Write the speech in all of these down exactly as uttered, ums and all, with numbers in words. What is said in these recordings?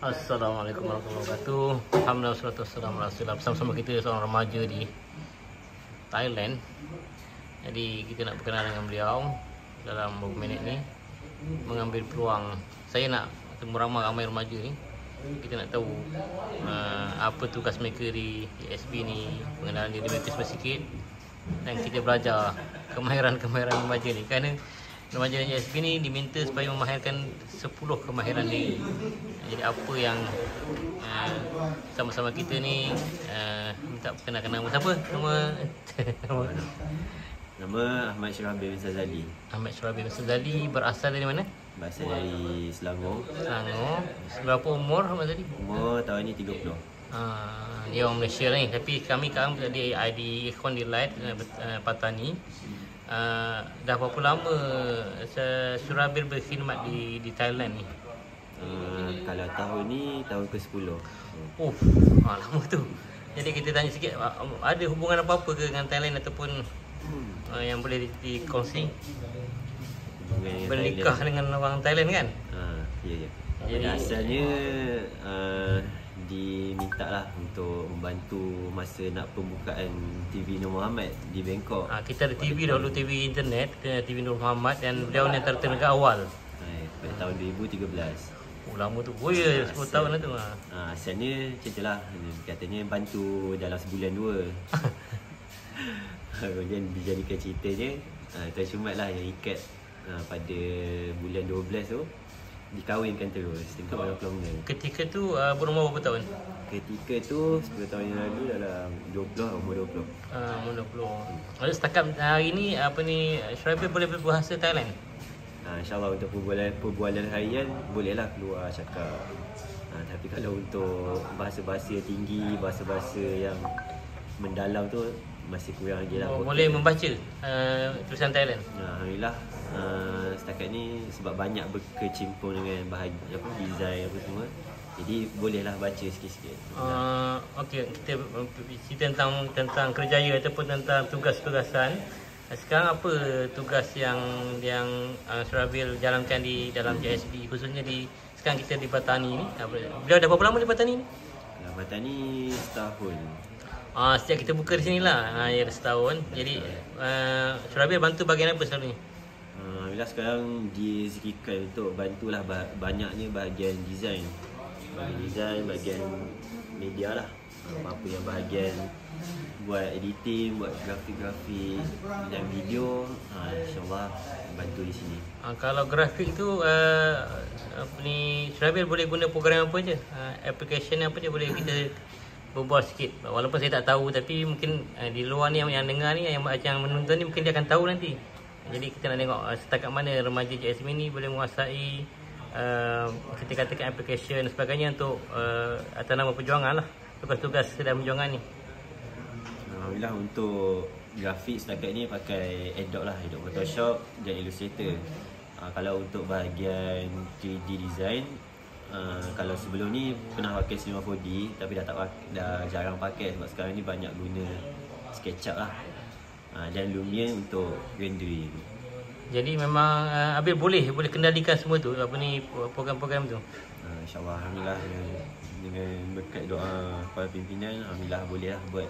Assalamualaikum warahmatullahi wabarakatuh. Alhamdulillah wassalatu wassalamu ala rasulillah. Bersama-sama kita seorang remaja di Thailand. Jadi kita nak berkenalan dengan beliau dalam beberapa minit ni, mengambil peluang. Saya nak temu ramai-ramai remaja ni. Kita nak tahu uh, apa tugas mereka di S B ni, pengenalan diri mereka sedikit, dan kita belajar kemahiran-kemahiran remaja ni. Kerana remaja di S B ni diminta supaya memahirkan sepuluh kemahiran diri. Jadi apa yang uh, sama-sama kita ni uh, minta perkenalkan nama siapa? Nama Nama Ahmad Syurabil bin Sazali. Ahmad Syurabil bin Sazali berasal dari mana? Berasal dari Selangor. Selangor. Berapa umur Ahmad tadi? Umur tahun ni tiga puluh. Uh, dia orang Malaysia ni, tapi kami sekarang di I D Ikhwan Delight uh, Patani. Uh, dah berapa lama Syurabil berkhidmat di di Thailand ni? Uh, kalau tahun ni tahun ke sepuluh. Oh, ah, lama tu. Jadi kita tanya sikit, ada hubungan apa-apa ke dengan Thailand ataupun uh, yang boleh dikongsi? Bernikah dengan orang Thailand kan? Uh, ya ya. Jadi asalnya uh, diminta lah untuk membantu masa nak pembukaan T V Nur Muhammad di Bangkok. Ha, kita ada T V dahulu, T V internet, T V Nur Muhammad, dan beliau ni antara tenaga awal. Hai, pada tahun dua ribu tiga belas. Oh, lama tu. Oh ya, sepuluh tahun lah tu. Ha. Ha, asalnya macam tu lah. Katanya bantu dalam sebulan dua. Kemudian dijadikan ceritanya, ha, Tuan Syumat lah yang ikat ha, pada bulan dua belas tu. Dikahwinkan terus dengan orang Kelongga. Ketika tu uh, berumur berapa tahun? Ketika tu sepuluh tahun yang lalu dalam dua puluh, umur dua puluh. Uh, umur dua puluh. Lalu setakat hari ni apa ni Syurabil boleh berbahasa Thailand? Ha, InsyaAllah untuk perbualan, perbualan harian bolehlah keluar cakap. Ha, tapi kalau untuk bahasa-bahasa tinggi, bahasa-bahasa yang mendalam tu masih kurang lagi lah. Oh, boleh membaca uh, tulisan Thailand? Ha, Alhamdulillah. Uh, setakat ni sebab banyak berkecimpung dengan bahagian apa, design apa semua, jadi bolehlah baca sikit-sikit. Uh, Okey, kita cerita tentang tentang kerjaya ataupun tentang tugas-tugasan. Sekarang apa tugas yang yang uh, Syurabil jalankan di dalam J S B, khususnya di sekarang kita di Patani ni? Beliau dah berapa lama di Patani ni? Dalam Patani setahun. Ah, uh, sejak kita buka di sinilah, uh, ya setahun. Jadi uh, Syurabil bantu bahagian apa selalunya? Alhamdulillah sekarang dizikirkan untuk bantulah bah banyaknya bahagian design. Bahagian design, bahagian media lah. Apa-apa yang bahagian buat editing, buat grafik-grafik dan video, ha, insyaAllah bantu di sini. Ha, kalau grafik tu uh, apa ni Syurabil boleh guna program apa je? Uh, application apa je boleh kita berbual sikit. Walaupun saya tak tahu, tapi mungkin uh, di luar ni yang, yang dengar ni, yang, yang menonton ni mungkin dia akan tahu nanti. Jadi kita nak tengok uh, setakat mana remaja J S B ni boleh menguasai uh, kita katakan application dan sebagainya untuk uh, atas nama perjuangan lah, tugas-tugas dalam perjuangan ni. Alhamdulillah untuk grafik setakat ni pakai Adobe lah, Adobe Photoshop dan Illustrator. Uh, kalau untuk bahagian three D design, uh, kalau sebelum ni pernah pakai Cinema four D tapi dah tak dah jarang pakai sebab sekarang ni banyak guna SketchUp lah. Ha, dan Lumiere untuk rendering. Jadi memang uh, Abil boleh boleh kendalikan semua tu, apa ni program-program tu. Ha, InsyaAllah alhamdulillah dengan, dengan berkat doa para pimpinan, alhamdulillah boleh lah buat.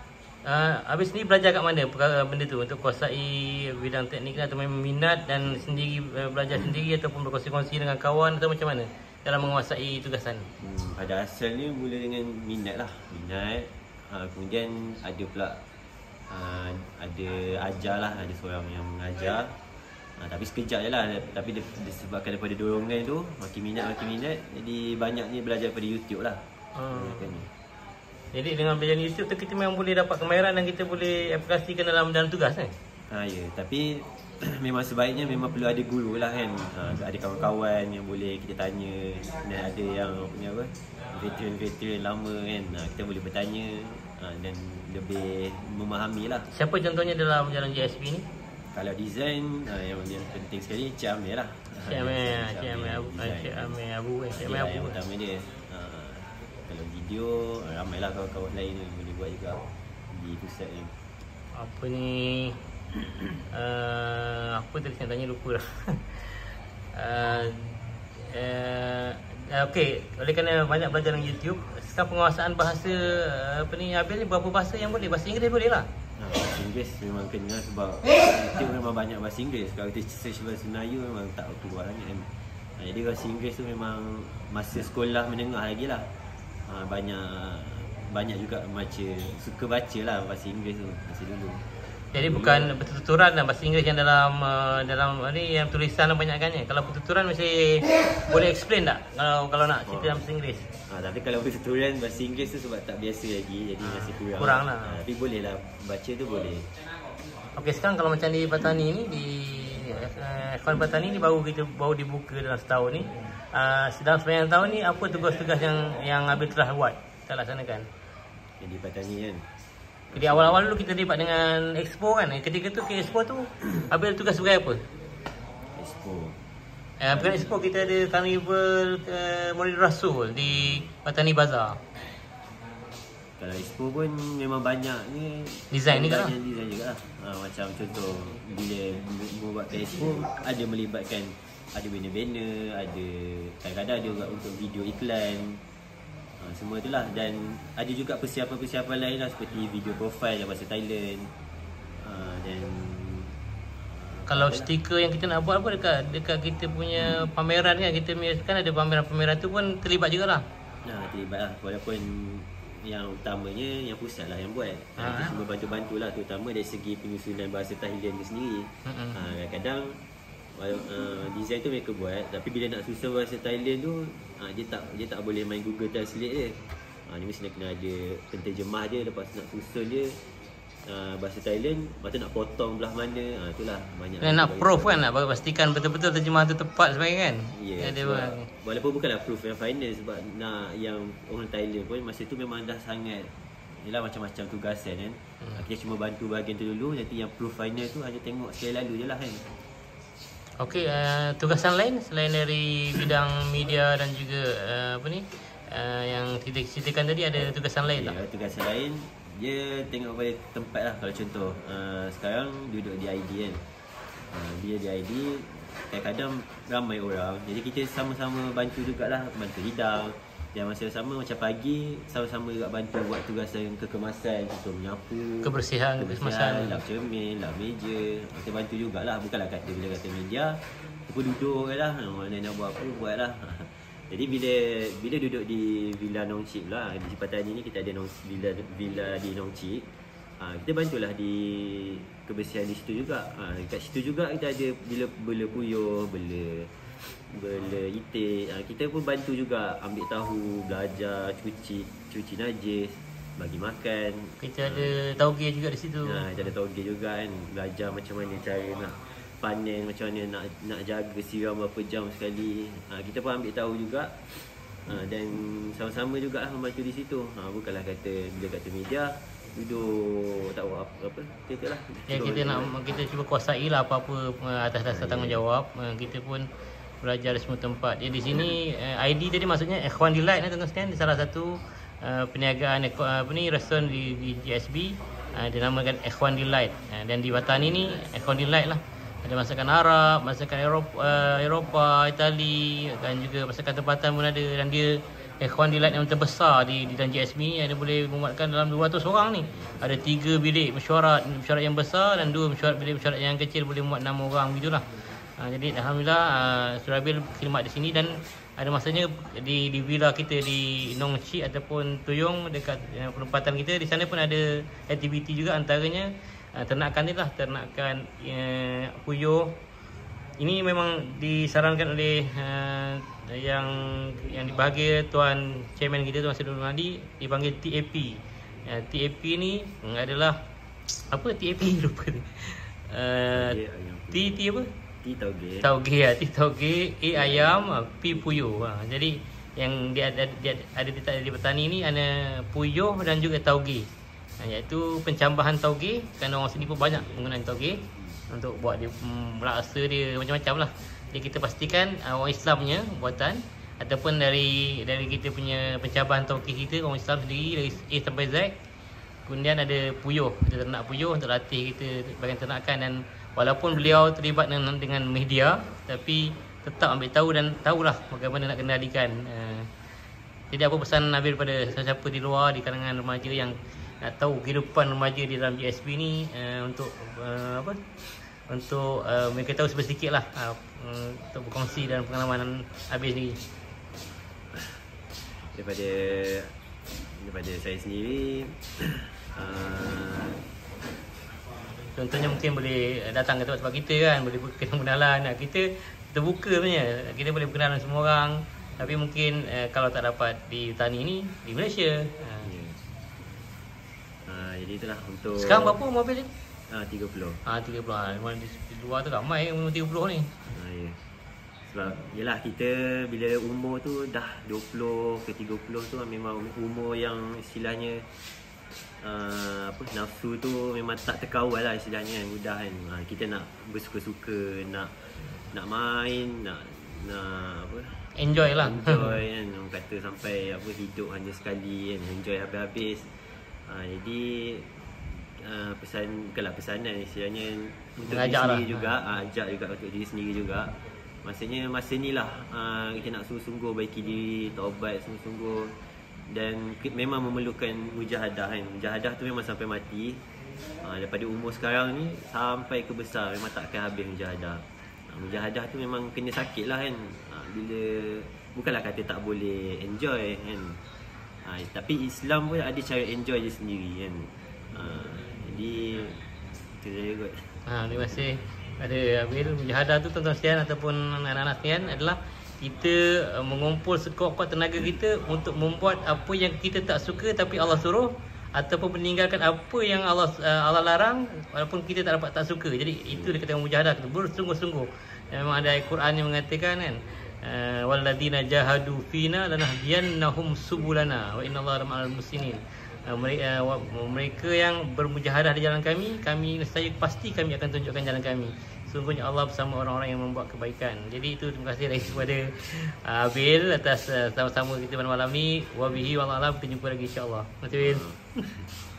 Uh, Abil sendiri belajar kat mana perkara benda tu untuk kuasai bidang teknik atau memang minat dan sendiri uh, belajar sendiri ataupun berkongsi-kongsi dengan kawan atau macam mana dalam menguasai tugasan? Hmm, pada asalnya mula dengan minat lah, minat. Ha, kemudian ada pula Uh, ada ajar lah, ada seorang yang mengajar, uh, tapi sekejap je lah, tapi disebabkan daripada dorongan tu makin minat makin minat, jadi banyaknya belajar daripada YouTube lah. hmm. Jadi dengan belajar YouTube tu kita memang boleh dapat kemahiran dan kita boleh aplikasikan dalam dalam tugas kan? Ha, ya, tapi memang sebaiknya memang perlu ada guru lah kan. Ha, ada kawan-kawan yang boleh kita tanya, dan ada yang punya apa, veteran-veteran lama kan, ha, kita boleh bertanya ha, dan lebih memahami lah. Siapa contohnya dalam jalan J S B ni? Kalau design, ha, yang, yang penting sekali Cik Amir lah. Cik Amir, Cik Amir Abu, Cik Amir Abu, Cik Amir Abu. Yang pertama dia. Ha, kalau video, ramailah kawan-kawan lain yang boleh buat juga di pusat ni. Apa ni? uh, apa tadi saya tanya lupa lah. uh, uh, Uh, Okey, oleh kerana banyak belajar dengan YouTube, sekarang penguasaan bahasa uh, apa ni Abil ni berapa bahasa yang boleh? Bahasa Inggeris boleh lah. Ha, bahasa Inggeris memang kena sebab YouTube memang banyak bahasa Inggeris. Kalau kita search bahasa Melayu memang tak keluar sangat kan. Ha, jadi bahasa Inggeris tu memang masa sekolah menengah lagi lah. Ha, banyak banyak juga baca, suka baca lah bahasa Inggeris tu masa dulu. Jadi bukan bertuturan lah bahasa Inggeris yang dalam uh, dalam ni yang tulisan banyakkannya. Kalau bertuturan mesti boleh explain tak kalau kalau nak cerita dalam bahasa Inggeris? Ha, tapi kalau bertuturan bahasa Inggeris tu sebab tak biasa lagi jadi ha, masih kurang. Kurang lah. Ha, tapi boleh lah baca tu boleh. Okey, sekarang kalau macam di Patani ni di uh, Ikhwan Patani ni baru kita baru dibuka dalam setahun ni. Uh, dalam sepanjang tahun ni apa tugas-tugas yang yang Abil telah buat, telah laksanakan? Jadi Patani kan. Jadi awal-awal dulu kita terlibat dengan Expo kan. Ketika tu ke Expo tu Abil tugas sebagai apa? Expo. Eh, bukan Expo, kita ada Carnival uh, Maulid Rasul di Patani Bazaar. Kalau Expo pun memang banyak ni Design ni kan? Design juga lah. Ha, macam contoh bila membuatkan Expo ada melibatkan ada banner-banner, ada kadang-kadang ada juga untuk video iklan. Ha, semua itulah dan ada juga persiapan-persiapan lain lah seperti video profile dalam bahasa Thailand. Ha, dan kalau stiker yang kita nak buat apa dekat dekat kita punya pameran kan, kita kan ada pameran-pameran tu pun terlibat jugalah. Nah, terlibat lah walaupun yang utamanya yang pusat lah yang buat. Ha, Ha. kita cuma bantu-bantu lah terutama dari segi penyusunan bahasa Thailand tu sendiri. Mm-mm. Ha, kadang-kadang uh, design tu mereka buat tapi bila nak susun bahasa Thailand tu uh, dia tak dia tak boleh main Google Translate je. Ha, ni mesti kena ada penterjemah dia lepas nak susun dia uh, bahasa Thailand, lepas tu nak potong belah mana. Ha, itulah banyak. Dan nak proof kan, nak pastikan betul-betul terjemahan tu tepat sebenarnya kan. Ya, Ada sebab, bang. walaupun bukanlah proof yang final sebab nak yang orang Thailand pun masa tu memang dah sangat yelah macam-macam tugasan kan. Hmm. Kita cuma bantu bahagian tu dulu, nanti yang proof final tu hanya tengok sekali lalu je lah kan. Okey, uh, tugasan lain selain dari bidang media dan juga uh, apa ni uh, yang kita ceritakan tadi, ada tugasan lain tak? Ya, tugasan lain dia tengok pada tempat lah. Kalau contoh uh, sekarang duduk di I D kan, uh, dia di I D kadang-kadang ramai orang, jadi kita sama-sama bantu jugalah, bantu hidang. Dan masa yang sama macam pagi sama-sama juga bantu buat tugasan kekemasan, contoh menyapu, Kebersihan, kemasan. lap cermin, lap meja. Kita bantu jugalah, bukanlah kata bila kata media kita pun duduk je lah, mana nak buat apa buat lah. Jadi bila bila duduk di Villa Nong Chik pula, di Patani ni kita ada Nong, villa villa di Nong Chik. Ha, kita bantulah di kebersihan di situ juga. Ha, kat situ juga kita ada bila bela puyuh, bela bela itik. Ha, kita pun bantu juga ambil tahu, belajar cuci cuci najis, bagi makan. Kita ada tauge juga di situ. Ha, kita ada tauge juga kan, belajar macam mana cara nak panen, macam mana nak nak jaga siram berapa jam sekali. Ha, kita pun ambil tahu juga. Ha, dan sama-sama juga membantu di situ. Ha, bukanlah kata bila kata media duduk tak buat apa, apa kita lah. Ya, kita nak kita cuba kuasai lah apa-apa atas-atas tanggungjawab. Kita pun belajar di semua tempat. Ya, di sini I D tadi maksudnya Ikhwan Delight ni tuan-tuan sekalian, di salah satu uh, perniagaan apa ni restoran di, di G S B uh, dinamakan Ikhwan Delight. Uh, dan di Patani ni Ikhwan Delight lah. Ada masakan Arab, masakan Eropah, uh, Eropah, Itali dan juga masakan tempatan pun ada. Dan dia Ikhwan Delight yang terbesar di di dalam G S B, ada boleh memuatkan dalam dua ratus orang ni. Ada tiga bilik mesyuarat, mesyuarat yang besar dan dua mesyuarat bilik mesyuarat yang kecil boleh muat enam orang gitulah. Ha, jadi alhamdulillah uh, Surabil khidmat di sini dan ada masanya di di villa kita di Nong Chik ataupun Tuyong dekat uh, perempatan kita, di sana pun ada aktiviti juga, antaranya uh, ternakan ni lah, ternakan uh, puyuh. Ini memang disarankan oleh uh, yang yang dibahagia Tuan Chairman kita, Tuan Sadul Madi, dipanggil T A P. Uh, T A P ni adalah apa T A P lupa ni. Uh, T T apa? T tauge. Tauge ya, T tauge, A ayam, P puyuh. Ha, jadi yang dia ada dia ada di, di Patani ni ada puyuh dan juga tauge. Ha, iaitu pencambahan tauge, kerana orang sini pun banyak menggunakan tauge untuk buat dia mm, laksa dia macam-macam lah. Jadi kita pastikan uh, orang Islamnya buatan ataupun dari dari kita punya pencambahan tauge kita, orang Islam sendiri dari A sampai Z. Kemudian ada puyuh, kita ternak puyuh untuk latih kita bagian ternakan. Dan walaupun beliau terlibat dengan, dengan media, tapi tetap ambil tahu dan tahulah bagaimana nak kendalikan uh, Jadi apa pesan Nabil pada siapa-siapa di luar, di kalangan remaja yang nak tahu kehidupan remaja di dalam J S B ni, uh, untuk uh, apa untuk uh, mereka tahu sedikit lah, uh, untuk berkongsi dan pengalaman Abil sendiri. Daripada daripada saya sendiri, uh, contohnya mungkin boleh datang ke tempat-tempat kita kan, boleh kenalan. Kita terbuka sebenarnya, kita boleh berkenalan semua orang. Tapi mungkin uh, kalau tak dapat di Tani ni, di Malaysia. Uh. yeah. uh, Jadi itulah untuk Sekarang berapa umur Abil ni? Ah, tiga puluh. Ah, tiga puluh. Ah, di, di luar tu ramai umur tiga puluh ni. Ah, ya. Sebab yelah kita bila umur tu dah dua puluh ke tiga puluh tu memang umur yang istilahnya uh, apa nafsu tu memang tak terkawal lah istilahnya, mudah kan. Ah, kita nak bersuka-suka, nak nak main, nak nak apa? Enjoy lah. Enjoy kan. Orang kata sampai apa hidup hanya sekali kan, enjoy habis-habis. Ah, jadi Uh, pesan, bukanlah pesanan istilahnya untuk diri sendiri lah. juga, uh, ajak juga untuk diri sendiri juga. Maksudnya masa ni lah uh, kita nak sungguh-sungguh baiki diri, taubat sungguh-sungguh, dan memang memerlukan mujahadah kan. Mujahadah tu memang sampai mati. Uh, daripada umur sekarang ni sampai ke besar memang tak akan habis mujahadah. Uh, mujahadah tu memang kena sakit lah kan. Uh, bila bukanlah kata tak boleh enjoy kan. Uh, tapi Islam pun ada cara enjoy je sendiri kan. Uh, Jadi itu saja kot. Ha, terima kasih pada Abil. Mujahadah tu tuan-tuan sekalian ataupun anak-anak sekalian adalah kita uh, mengumpul sekuat-kuat tenaga kita untuk membuat apa yang kita tak suka tapi Allah suruh, ataupun meninggalkan apa yang Allah uh, Allah larang walaupun kita tak dapat tak suka. Jadi itu dia kata mujahadah, kita bersungguh-sungguh. Memang ada ayat Quran yang mengatakan kan, uh, walladzina jahadu fina lanahdiyannahum subulana wa innallaha ma'al muhsinin. Mereka, mereka yang bermujahadah di jalan kami, kami saya pasti kami akan tunjukkan jalan kami. Sungguhnya Allah bersama orang-orang yang membuat kebaikan. Jadi itu terima kasih lagi kepada uh, Abil atas uh, sama-sama kita pada malam ni. Wabihi wallahu a'lam. Kita jumpa lagi insya-Allah. Terima kasih Abil.